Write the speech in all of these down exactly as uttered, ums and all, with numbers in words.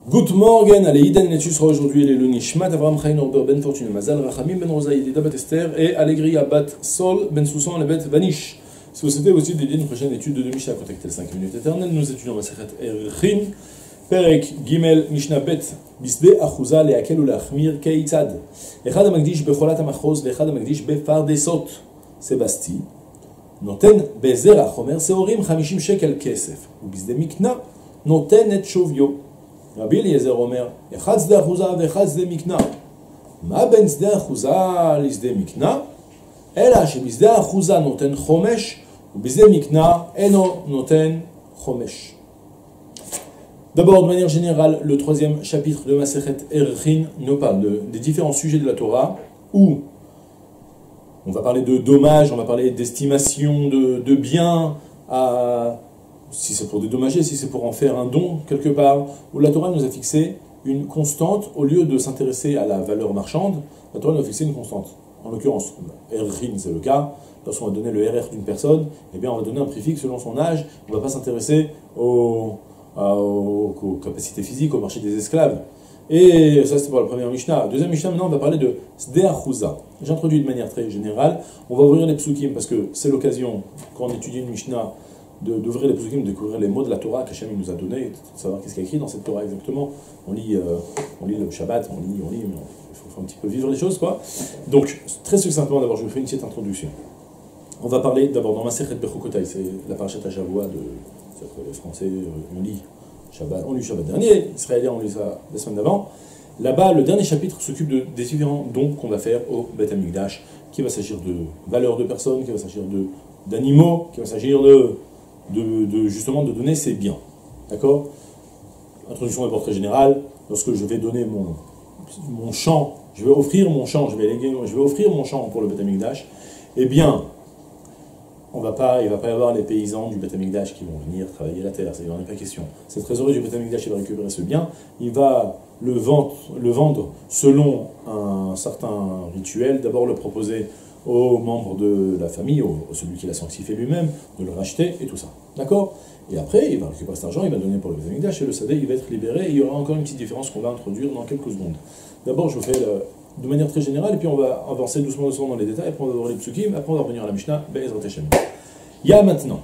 Good morning, allez, Iden Netsus sera aujourd'hui les Lunishmat, Avram Chaim Orber Ben Fortune Mazal, Rachamim Ben Rosa Yedida Bat Esther et Allegria Bat Sol Ben Soussan le Bet Vanish. Si vous souhaitez aussi dédier une prochaine étude de Mishnah, contactez le cinq minutes éternelles. Nous étudions Masechet Erchin, Perek Gimel Mishnah Bet, Bisde Achuza Leakel ou Lachmir Keitzad. Echad Amagdish Becholat Amachoz, Echad Amagdish Befardesot, Sebasti. Noten Bezer Achomer Seorim Chamishim Shekel Kesef, ou Bisde Mikna, Noten et Shovio. Rabbi Eliezer Omer, Echad Zde Achuza ve'echad Zde Mikna. Ma ben Zde Achuza l'Izde Mikna, Ela שבשדה האחוזה נותן חומש, ובשדה מקנה אינו נותן חומש. D'abord, de manière générale, le troisième chapitre de Masechet Erchin nous parle de, des différents sujets de la Torah, où on va parler de dommages, on va parler d'estimation de, de biens, à, si c'est pour dédommager, si c'est pour en faire un don quelque part, où la Torah nous a fixé une constante, au lieu de s'intéresser à la valeur marchande, la Torah nous a fixé une constante. En l'occurrence, Erchin, c'est le cas. Lorsqu'on va donner le R R d'une personne, eh bien, on va donner un préfixe selon son âge. On ne va pas s'intéresser aux, aux, aux capacités physiques, au marché des esclaves. Et ça, c'est pour la première Mishnah. Deuxième Mishnah, maintenant, on va parler de Sde Achuza. J'introduis de manière très générale. On va ouvrir les psukim parce que c'est l'occasion, quand on étudie une Mishnah, d'ouvrir les psukim, de découvrir les mots de la Torah qu'Hachem nous a donné, de savoir qu'est-ce qu'il y a écrit dans cette Torah exactement. On lit, euh, on lit le Shabbat, on lit, on lit, il faut, faut un petit peu vivre les choses, quoi. Donc, très succinctement, d'abord, je vous fais une petite introduction. On va parler d'abord dans Masechet Bechukotai, c'est la parashat Shavua de, c'est-à-dire que les Français, on lit Shabbat, on lit Shabbat dernier, les Israéliens, on lit ça la semaine d'avant. Là-bas, le dernier chapitre s'occupe de, des différents dons qu'on va faire au Beth Amikdash, qui va s'agir de valeurs de personnes, qui va s'agir de, d'animaux, qui va s'agir de De, de justement de donner ses biens. D'accord? Introduction d'abord très générale. Lorsque je vais donner mon, mon champ, je vais offrir mon champ, je vais, léguer, je vais offrir mon champ pour le Beth Amikdash, eh bien, on va pas, il ne va pas y avoir les paysans du Beth Amikdash qui vont venir travailler la terre, ça il n'en est pas question. Cette trésorerie du Beth Amikdash, il va récupérer ce bien, il va le vendre, le vendre selon un certain rituel, d'abord le proposer aux membres de la famille, au, celui qui l'a sanctifié lui-même, de le racheter et tout ça. D'accord? Et après, il va récupérer cet argent, il va donner pour le Beth Amikdash et le Sadeh, il va être libéré. Et il y aura encore une petite différence qu'on va introduire dans quelques secondes. D'abord, je vous fais le, de manière très générale, et puis on va avancer doucement, doucement dans les détails, après on va voir les psukim, après on va revenir à la Mishnah, Be'ezrat Hashem. Il y a maintenant,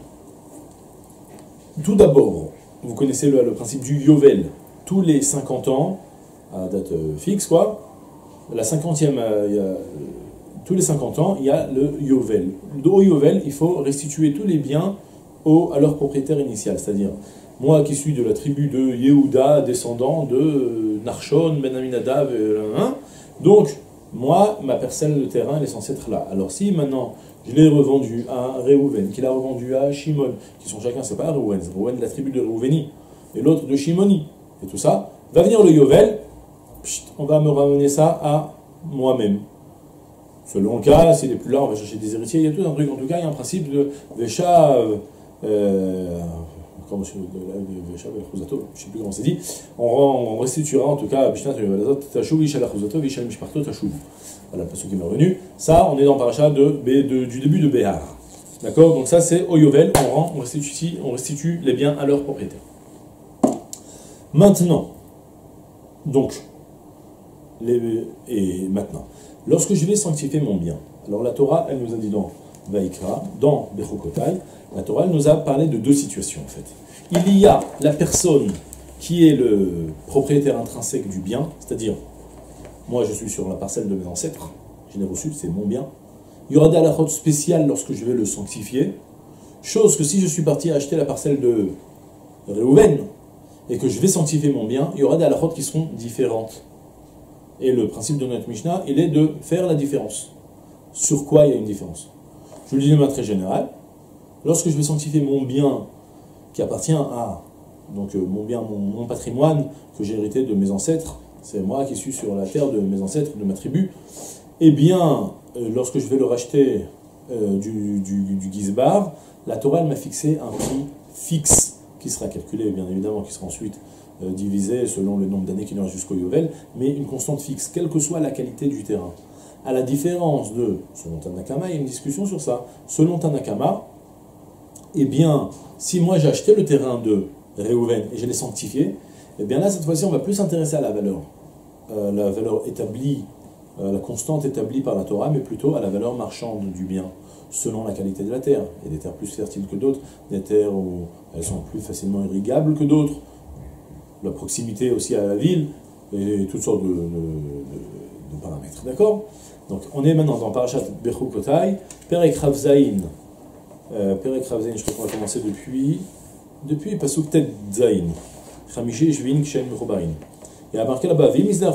tout d'abord, vous connaissez le, le principe du Yovel. Tous les cinquante ans, à date euh, fixe, quoi, la cinquantième, euh, il y a, tous les cinquante ans, il y a le Yovel. Au Yovel, il faut restituer tous les biens au, à leur propriétaire initial. C'est-à-dire, moi qui suis de la tribu de Yehuda, descendant de euh, Narshon, Ben Aminadav, euh, hein, donc, moi, ma parcelle de terrain, elle est censée être là. Alors si maintenant, je l'ai revendu à Reuven, qu'il a revendu à Shimon, qui sont chacun, c'est pas Reuven, c'est Reuven de la tribu de Reuveni, et l'autre de Shimoni, et tout ça, va venir le Yovel, pchit, on va me ramener ça à moi-même. Selon le cas, s'il n'est plus là, on va chercher des héritiers. Il y a tout un truc, en tout cas, il y a un principe de Vesha, euh, euh, comment je Vesha, je ne sais plus comment c'est dit. On, on restituera, en tout cas, Bishnat, Tachou, Isha, Lachuzato, Isha, Mishparto, Tachou. Voilà, parce qu'il m'est revenu. Ça, on est dans le paracha de, de, du début de Béhar. D'accord? Donc, ça, c'est au Yovel, on rend, on restitue, on restitue les biens à leur propriétaire. Maintenant, donc, les, et maintenant. Lorsque je vais sanctifier mon bien, alors la Torah, elle nous a dit dans Vaikra, dans Bechukotai, la Torah, elle nous a parlé de deux situations en fait. Il y a la personne qui est le propriétaire intrinsèque du bien, c'est-à-dire, moi je suis sur la parcelle de mes ancêtres, je l'ai reçu, c'est mon bien. Il y aura des halakhot spéciales lorsque je vais le sanctifier, chose que si je suis parti acheter la parcelle de Reuven et que je vais sanctifier mon bien, il y aura des halakhot qui seront différentes. Et le principe de notre Mishnah, il est de faire la différence. Sur quoi il y a une différence? Je vous le dis de manière très générale. Lorsque je vais sanctifier mon bien qui appartient à, donc euh, mon bien, mon, mon patrimoine que j'ai hérité de mes ancêtres, c'est moi qui suis sur la terre de mes ancêtres, de ma tribu, eh bien, euh, lorsque je vais le racheter euh, du, du, du Gizbar, la Torah m'a fixé un prix fixe qui sera calculé, bien évidemment, qui sera ensuite Euh, divisé selon le nombre d'années qu'il y aura jusqu'au Yovel, mais une constante fixe, quelle que soit la qualité du terrain. À la différence de, selon Tanakama, il y a une discussion sur ça. Selon Tanakama, eh bien, si moi j'ai acheté le terrain de Reuven et je l'ai sanctifié, Et bien là, cette fois-ci, on va plus s'intéresser à la valeur. Euh, la valeur établie, euh, la constante établie par la Torah, mais plutôt à la valeur marchande du bien, selon la qualité de la terre. Il y a des terres plus fertiles que d'autres, des terres où elles sont plus facilement irrigables que d'autres, la proximité aussi à la ville, et toutes sortes de, de, de, de paramètres. D'accord? Donc on est maintenant dans Parashat Bechukotai, Perek Rav Zayin. Euh, Perek Rav Zayin, je crois qu'on va commencer depuis, depuis Pasuk Tet Zayin. Chamishi Shvin Kshem Mechobarin. Il y a marqué là-bas,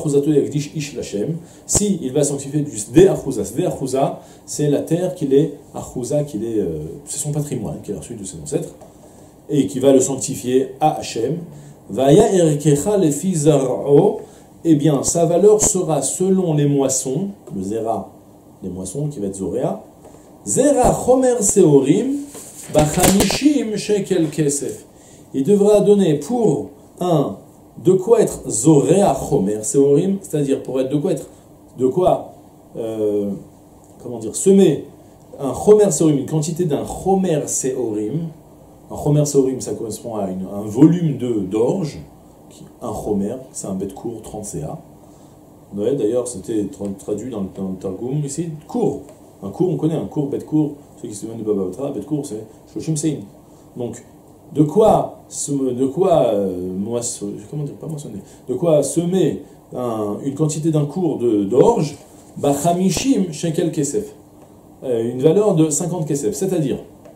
si il va sanctifier du Sde Achouza. Sde Achouza, c'est la terre qu'il est, Achouza, qu'il est, euh, c'est son patrimoine qu'il a reçu de ses ancêtres, et qui va le sanctifier à Hachem. Vaya Erkecha Lefi Zar'o, eh bien, sa valeur sera selon les moissons, le Zera, les moissons qui va être Zoréa, Zera Chomer Seorim, Bachamishim Shekel Kesef. Il devra donner pour un de quoi être Zoréa Chomer Seorim, c'est-à-dire pour être de quoi être, de quoi, euh, comment dire, semer un Chomer Seorim, une quantité d'un Chomer Seorim. Un Chomer Seorim, ça correspond à une, un volume de d'orge. Un Chomer, c'est un bête court, trente C A. Ouais, d'ailleurs, c'était traduit dans le, dans le Targum ici, court. Un court, on connaît un court, bête court. Ceux qui se souviennent de Baba Batra, bête court, c'est Shoshim Sein. Donc, de quoi, de quoi euh, moissonner, comment dire, pas moissonner, de quoi semer un, une quantité d'un cours de, d'orge, Bachamishim Shekel Kesef. Euh, une valeur de cinquante Kesef, c'est-à-dire.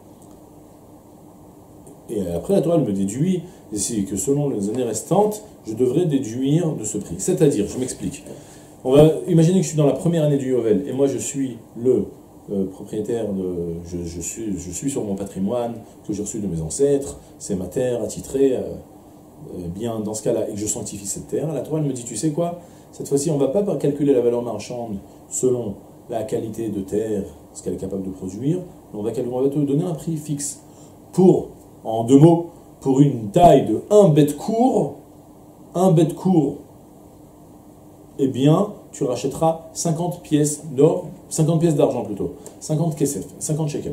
Et après, la Torah elle me déduit ici que selon les années restantes, je devrais déduire de ce prix. C'est-à-dire, je m'explique. On va imaginer que je suis dans la première année du Yovel et moi je suis le euh, propriétaire de. Je, je, suis, je suis sur mon patrimoine que j'ai reçu de mes ancêtres, c'est ma terre attitrée. Euh, euh, bien, dans ce cas-là, et que je sanctifie cette terre, la Torah elle me dit tu sais quoi, cette fois-ci, on ne va pas calculer la valeur marchande selon la qualité de terre, ce qu'elle est capable de produire, mais on va, on va te donner un prix fixe pour. En deux mots, pour une taille de un bête court, un bête court, eh bien, tu rachèteras cinquante pièces d'or, cinquante pièces d'argent plutôt, cinquante kesef, cinquante shekels.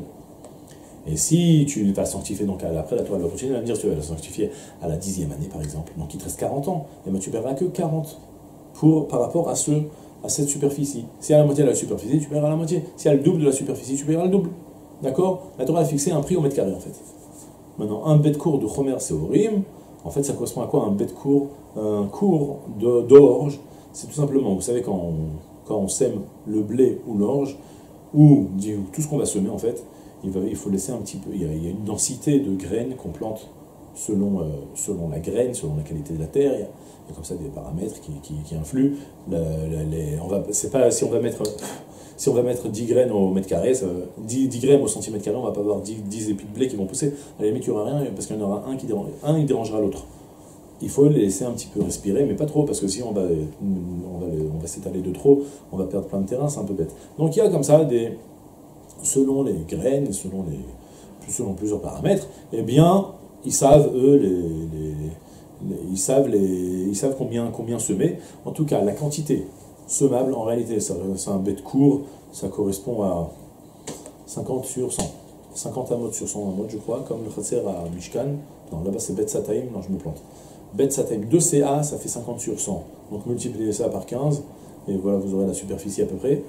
Et si tu vas sanctifier, donc après la Torah va continuer à me dire, tu vas la sanctifier à la dixième année par exemple, donc il te reste quarante ans, et bien tu ne paieras que quarante pour, par rapport à, ce, à cette superficie. Si à la moitié de la superficie, tu paieras la moitié. Si à le double de la superficie, tu paieras le double. D'accord? La Torah a fixé un prix au mètre carré en fait. Maintenant, un bête court de Chomer Seorim, en fait, ça correspond à quoi un bête court? Un court d'orge, c'est tout simplement, vous savez, quand on, quand on sème le blé ou l'orge, ou tout ce qu'on va semer, en fait, il, va, il faut laisser un petit peu, il y a, il y a une densité de graines qu'on plante selon, euh, selon la graine, selon la qualité de la terre, il y a, il y a comme ça des paramètres qui, qui, qui influent. La, la, les, on va, c'est pas, si on va mettre... Si on va mettre dix graines au mètre carré, ça, dix, dix graines au centimètre carré, on ne va pas avoir dix, dix épis de blé qui vont pousser. À la limite, il n'y aura rien, parce qu'il y en aura un qui dérange, un, il dérangera l'autre. Il faut les laisser un petit peu respirer, mais pas trop, parce que si on va, on va, on va s'étaler de trop, on va perdre plein de terrain, c'est un peu bête. Donc il y a comme ça, des, selon les graines, selon, les, selon plusieurs paramètres, eh bien, ils savent, eux, les, les, les, ils savent, les, ils savent combien, combien semer. En tout cas, la quantité semable, en réalité, c'est un bête court, ça correspond à cinquante sur cent. cinquante amot sur cent amot, je crois, comme le Khatser à Mishkan. Non, là-bas c'est Bet Sataim, non, je me plante. Bet Sataim, deux C A, ça fait cinquante sur cent. Donc multipliez ça par quinze, et voilà, vous aurez la superficie à peu près.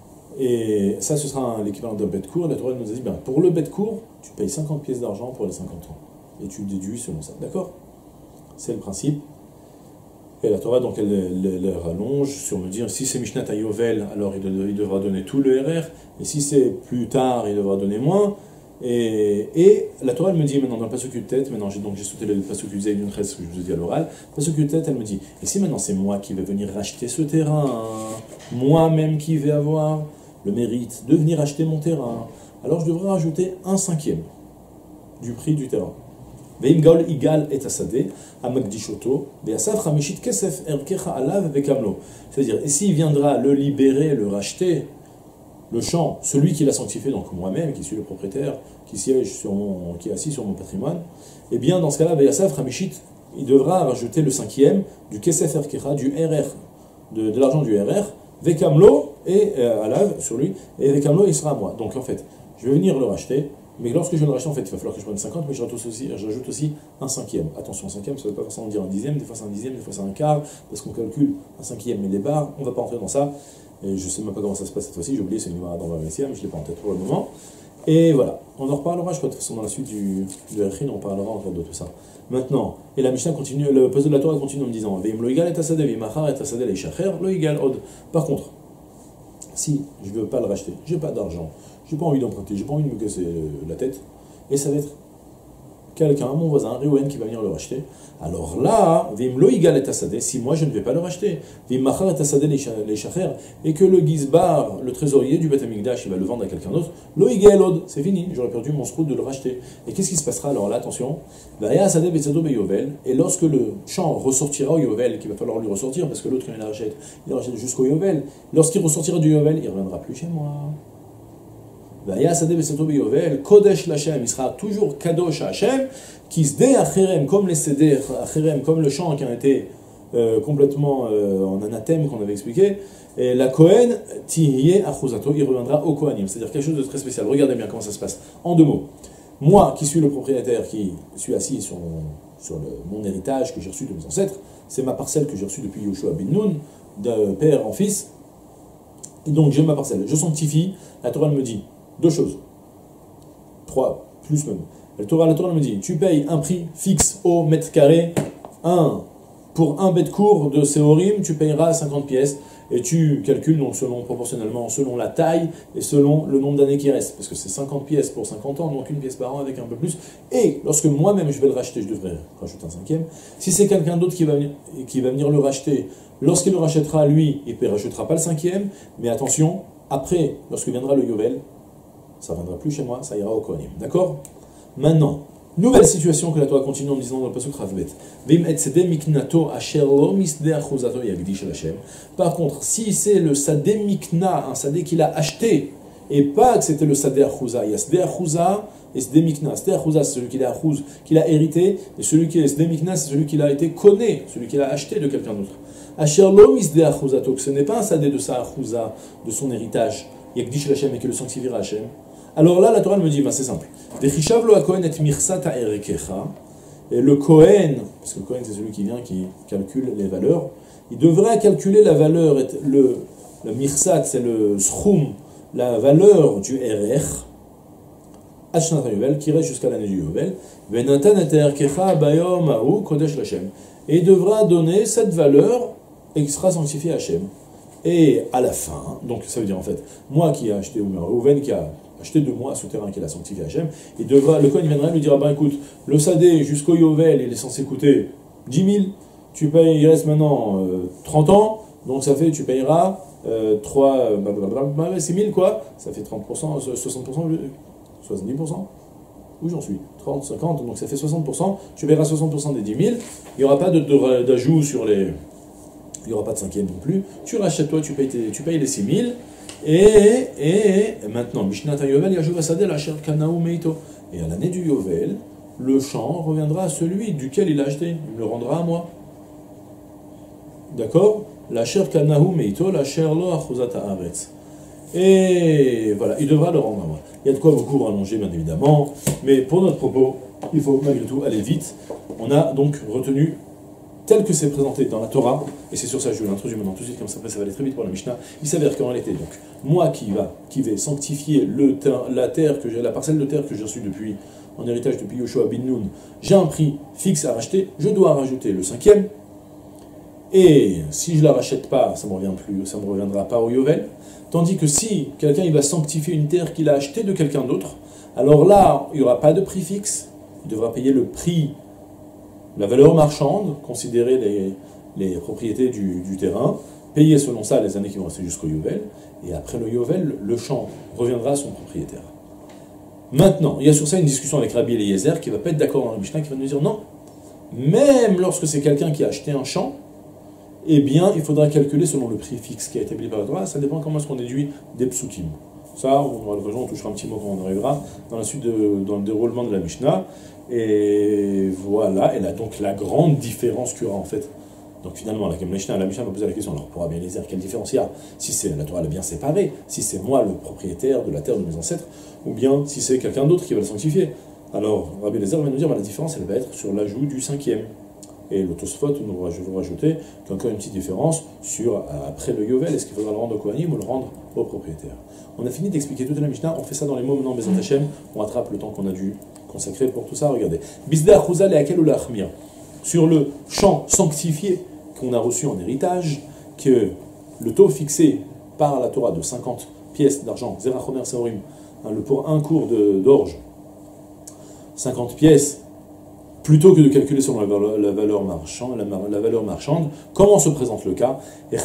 Et ça, ce sera l'équivalent d'un bête court. La Torah nous a dit, ben, pour le bête court, tu payes cinquante pièces d'argent pour les cinquante ans. Et tu déduis selon ça, d'accord? C'est le principe. Et la Torah, donc, elle, elle, elle rallonge sur me dire, si c'est Mishnat à Yovel, alors il, il devra donner tout le R R, et si c'est plus tard, il devra donner moins. Et, et la Torah, elle me dit, maintenant, dans le Pasuk Yutet, maintenant, j'ai, donc j'ai sauté le Pasuk Yutet d'une tresse que je vous ai dit à l'oral, Pasuk Yutet, elle me dit, et si maintenant c'est moi qui vais venir racheter ce terrain, moi-même qui vais avoir le mérite de venir acheter mon terrain, alors je devrais rajouter un cinquième du prix du terrain. C'est-à-dire, et s'il viendra le libérer, le racheter, le champ, celui qui l'a sanctifié, donc moi-même, qui suis le propriétaire, qui siège sur mon, qui est assis sur mon patrimoine, eh bien, dans ce cas-là, il devra rajouter le cinquième du Kesef Erkecha, du R R, de, de l'argent du R R, Vekamlo, et euh, Alav, sur lui, et Vekamlo, il sera à moi. Donc en fait, je vais venir le racheter, Mais lorsque je vais le racheter, en fait, il va falloir que je prenne cinquante, mais je rajoute aussi, je rajoute aussi un cinquième. Attention, un cinquième, ça ne veut pas forcément dire un dixième, des fois c'est un dixième, des fois c'est un quart, parce qu'on calcule un cinquième, mais les barres, on ne va pas entrer dans ça. Et je ne sais même pas comment ça se passe cette fois-ci, j'ai oublié, c'est une numéro dans le récit, mais je ne l'ai pas en tête pour le moment. Et voilà, on en reparlera, je crois, de toute façon, dans la suite du, du Echin, on parlera encore de tout ça. Maintenant, et la Mishnah continue, le poste de la Torah continue en me disant Veim lo igal et tasade, veim achar et tasade le ishacher, lo igal od. Par contre, si je ne veux pas le racheter, j'ai pas d'argent, j'ai pas envie d'emprunter, j'ai pas envie de me casser la tête, et ça va être quelqu'un, mon voisin, Réouen, qui va venir le racheter. Alors là, Vim lo igal et tasade, si moi je ne vais pas le racheter, Vim machar et tasade les shacher, et que le gizbar, le trésorier du Beth Amikdash, il va le vendre à quelqu'un d'autre, lo igal od, c'est fini, j'aurais perdu mon srout de le racheter. Et qu'est-ce qui se passera alors là, attention, et lorsque le champ ressortira au Yovel, qu'il va falloir lui ressortir, parce que l'autre quand il la rachète, il la rachète jusqu'au Yovel, lorsqu'il ressortira du Yovel, il ne reviendra plus chez moi. Kodesh Lachem, il sera toujours Kadosh Hashem, qui se dé Acherem, comme les Seder, Acherem, comme le chant qui a été euh, complètement euh, en anathème qu'on avait expliqué, et la Kohen, Tihye Achuzato, il reviendra au Kohanim, c'est-à-dire quelque chose de très spécial. Regardez bien comment ça se passe. En deux mots, moi qui suis le propriétaire, qui suis assis sur mon, sur le, mon héritage que j'ai reçu de mes ancêtres, c'est ma parcelle que j'ai reçue depuis Yoshua bin Nun, de père en fils, et donc j'ai ma parcelle, je sanctifie, la Torah me dit deux choses. Trois, plus même. La Torah, la Torah me dit, tu payes un prix fixe au mètre carré. Un, pour un bête court de Séorim, tu payeras cinquante pièces. Et tu calcules donc selon, proportionnellement, selon la taille et selon le nombre d'années qui restent. Parce que c'est cinquante pièces pour cinquante ans, donc une pièce par an avec un peu plus. Et lorsque moi-même je vais le racheter, je devrais rajouter un cinquième. Si c'est quelqu'un d'autre qui va venir, qui va venir le racheter, lorsqu'il le rachètera, lui, il ne rachètera pas le cinquième. Mais attention, après, lorsque viendra le Yovel, ça ne viendra plus chez moi, ça ira au Kohanim. D'accord? Maintenant, nouvelle situation que la Torah continue en disant dans le pasuk Ravbet. Par contre, si c'est le sadé mikna, un sadé qu'il a acheté, et pas que c'était le sadé achouza, il y a sadé achouza et sadé mikna. Sadé achouza, c'est celui qu'il a achouz, qu'il a hérité, et celui qui est sadé mikna, c'est celui qu'il a été conné, celui qu'il a acheté de quelqu'un d'autre. Asherlo misdé achouzato, que ce n'est pas un sadé de sa achouza, de son héritage, Yagdish Hashem et que le sanctifiera Hashem. Alors là, la Torah me dit, ben c'est simple. Et le Kohen, parce que le Kohen c'est celui qui vient, qui calcule les valeurs, il devrait calculer la valeur, le, le mirsat, c'est le schum, la valeur du R R, qui reste jusqu'à l'année du Yovel, et il devra donner cette valeur et qui sera sanctifié à Hashem. Et à la fin, donc ça veut dire en fait, moi qui ai acheté, ou Reuven qui a acheté de moi ce terrain qu'il a sanctifié à Hachem, il devra, le Kohen viendra lui dira, ben écoute, le Sadé jusqu'au Yovel, il est censé coûter dix mille, tu payes, il reste maintenant euh, trente ans, donc ça fait, tu payeras euh, trois, bah, six mille quoi, ça fait trente pour cent, soixante pour cent, soixante-dix pour cent, où j'en suis, trente, cinquante, donc ça fait soixante pour cent, tu paieras soixante pour cent des dix mille, il n'y aura pas d'ajout sur les... Il n'y aura pas de cinquième non plus. Tu rachètes toi, tu payes, tes, tu payes les six mille. Et, et, et maintenant, Mishnat Yovel, Yajou Vasadel, Asher Kanaou Meito. Et à l'année du Yovel, le champ reviendra à celui duquel il a acheté. Il me le rendra à moi. D'accord? L'Asher Kanaou Meito, l'Asher Lo Achuzat Haaretz. Et voilà, il devra le rendre à moi. Il y a de quoi beaucoup rallonger, bien évidemment. Mais pour notre propos, il faut malgré tout aller vite. On a donc retenu tel que c'est présenté dans la Torah, et c'est sur ça que je vais l'introduire maintenant tout de suite, comme ça après ça va aller très vite pour la Mishnah. Il s'avère qu'en réalité, donc, moi qui va, qui vais sanctifier le ter, la terre que j'ai, la parcelle de terre que j'ai reçue depuis, en héritage depuis Yoshua bin Nun, j'ai un prix fixe à racheter, je dois rajouter le cinquième, et si je ne la rachète pas, ça ne me revient plus, ça me reviendra pas au Yovel, tandis que si quelqu'un il va sanctifier une terre qu'il a achetée de quelqu'un d'autre, alors là, il n'y aura pas de prix fixe, il devra payer le prix, la valeur marchande, considérer les, les propriétés du, du terrain, payer selon ça les années qui vont rester jusqu'au Yovel, et après le Yovel, le champ reviendra à son propriétaire. Maintenant, il y a sur ça une discussion avec Rabbi Eliezer qui ne va pas être d'accord dans le Mishnah, qui va nous dire non, même lorsque c'est quelqu'un qui a acheté un champ, eh bien, il faudra calculer selon le prix fixe qui a été établi par la Torah, ça dépend comment est-ce qu'on déduit des psukim. Ça, on aura l'occasion, on touchera un petit mot quand on arrivera dans la suite, de, dans le déroulement de la Mishnah. Et voilà, et là donc la grande différence qu'il y aura en fait Donc finalement, la Mishnah, la Mishnah m'a posé la question, alors pour Rabbi Eliezer, quelle différence il y a? Si c'est la Torah elle est bien séparée, si c'est moi le propriétaire de la terre de mes ancêtres, ou bien si c'est quelqu'un d'autre qui va le sanctifier. Alors Rabbi Eliezer va nous dire, bah, la différence elle va être sur l'ajout du cinquième. Et le Tosfot nous va rajouter encore une petite différence sur, après le Yovel, est-ce qu'il faudra le rendre au Kohanim ou le rendre au propriétaire. On a fini d'expliquer toute la Mishnah, on fait ça dans les mots maintenant, Bezat Hashem, on rattrape le temps qu'on a dû consacrer pour tout ça. Regardez. Bisda Achouza le Akel ou la Achmir. Sur le champ sanctifié qu'on a reçu en héritage, que le taux fixé par la Torah de cinquante pièces d'argent, Zerachomer Seorim, pour un cours d'orge, cinquante pièces, plutôt que de calculer sur la valeur, la valeur, marchande, la, la valeur marchande, comment se présente le cas?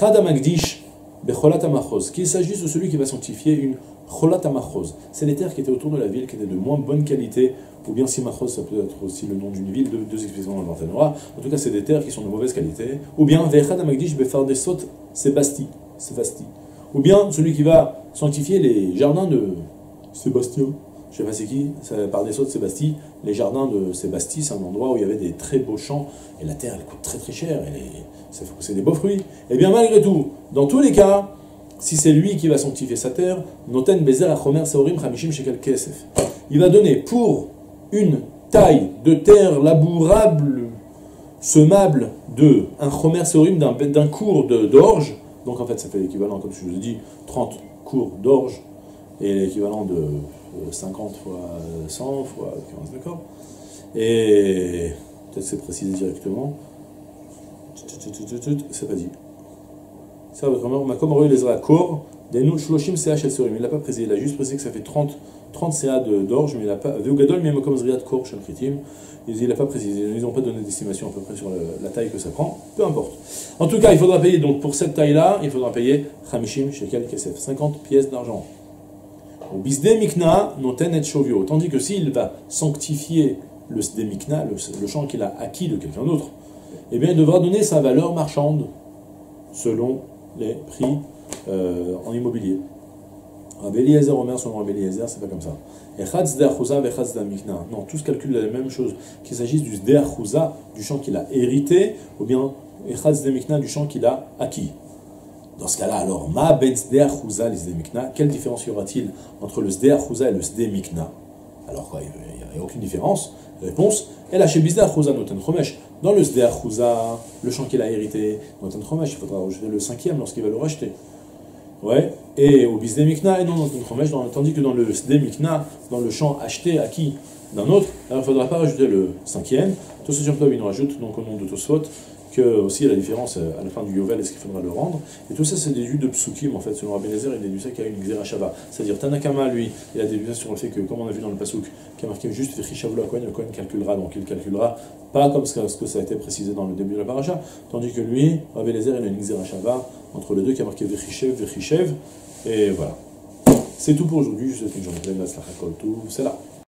Qu'il s'agisse de celui qui va sanctifier une cholat amachos. C'est les terres qui étaient autour de la ville, qui étaient de moins bonne qualité, ou bien si machos, ça peut être aussi le nom d'une ville, deux, deux expressions dans le Barthénois. En tout cas, c'est des terres qui sont de mauvaise qualité. Ou bien vechad amagdish befardesot sebasti, sebasti. Ou bien celui qui va sanctifier les jardins de Sébastien. Je ne sais pas c'est qui, par des sauts de Sébastie. Les jardins de Sébastie, c'est un endroit où il y avait des très beaux champs, et la terre, elle coûte très très cher, et les, ça fait pousser des beaux fruits. Et bien malgré tout, dans tous les cas, si c'est lui qui va sanctifier sa terre, noten bezer achomer saorim chamishim shekel kesef. Il va donner pour une taille de terre labourable, semable, de un chomer saorim, d'un cours d'orge, donc en fait ça fait l'équivalent, comme je vous ai dit, trente cours d'orge, et l'équivalent de cinquante fois cent fois quinze, d'accord? Et peut-être c'est précisé directement. C'est pas dit. Ça va vraiment. Ma comme les accords des nous shloshim ch et sorim. Il n'a pas précisé. Il a juste précisé que ça fait trente ca d'orge, mais il n'a pas. Veugadol même comme zriat kor shel kritim. Il n'a pas précisé. Ils n'ont pas donné d'estimation à peu près sur la taille que ça prend. Peu importe. En tout cas, il faudra payer. Donc pour cette taille-là, il faudra payer chamishim shekel kesef, cinquante pièces d'argent. Au bisde mikna noten et shovio, tandis que s'il va sanctifier le sde mikna, le, le champ qu'il a acquis de quelqu'un d'autre, eh bien il devra donner sa valeur marchande selon les prix euh, en immobilier. Rabbi Eliezer Omer, selon Rabbi Eliezer, c'est pas comme ça. Echad sde achouza vechad sde mikna. Non, tous calculent la même chose, qu'il s'agisse du sde achouza, du champ qu'il a hérité, ou bien echad sde mikna, du champ qu'il a acquis. Dans ce cas-là, alors, ma ben sde achouza, les sde mikna, quelle différence y aura-t-il entre le sde achouza et le sde mikna? Alors quoi, il n'y a aucune différence. Réponse, et la chez bisde achouza noten chomesh. Dans le sde achouza, le champ qu'il a hérité, noten chomesh, il faudra rejeter le cinquième lorsqu'il va le racheter. Ouais, et au bisde mikna, et non noten chomesh, tandis que dans le sde mikna, dans le champ acheté, acquis d'un autre, alors il ne faudra pas rajouter le cinquième. Tosfot Yom Tov, il nous rajoute, donc au nom de Tosfot, que aussi il y a la différence à la fin du Yovel, est-ce qu'il faudra le rendre? Et tout ça, c'est déduit de Psukim, en fait, selon Rabbi Eliezer, il déduit ça qu'il y a une Xera Shava. C'est-à-dire, Tanakama, lui, il a déduit ça sur le fait que, comme on a vu dans le Pasuk, qui a marqué juste Vechishavlo Kohen, le Kohen calculera, donc il calculera pas comme ce que ça a été précisé dans le début de la paracha, tandis que lui, Rabbi Eliezer, il a une Xera Shava entre les deux qui a marqué Vechishev, Vechishev, et voilà. C'est tout pour aujourd'hui, je vous souhaite une journée pleine de Slachakol, tout, c'est là.